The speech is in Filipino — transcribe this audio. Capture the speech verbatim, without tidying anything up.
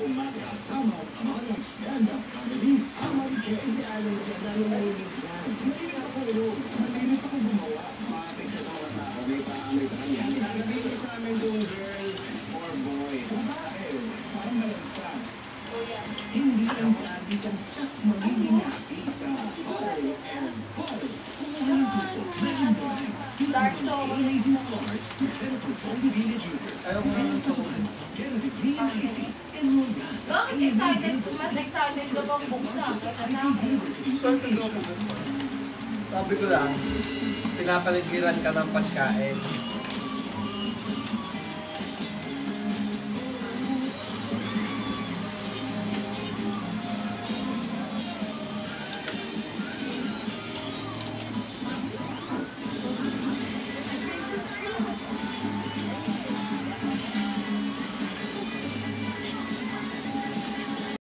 yung mga kasama at mga stand-up comedy. Ang Marikes, si Alan siya, dahil mahilig yan. Mahilig ako sa ilog. Mahilig ako gumawa. Matik siya sa mga tao. May paamay sa kanya. Nagagigil sa amin doon, girl or boy. Babae. Parang malagpa. Hindi ang lagi kang tsak magiging happy sa Paul and Paul. Kumuha ng gusto. Dark chocolate. Ayaw ko na ng chocolate. Bakit excited? Mas excited ka bang buksan? Kaya sa akin. Swerte daw ako. Sabi ko lang, pinapaligiran ka ng pagkain.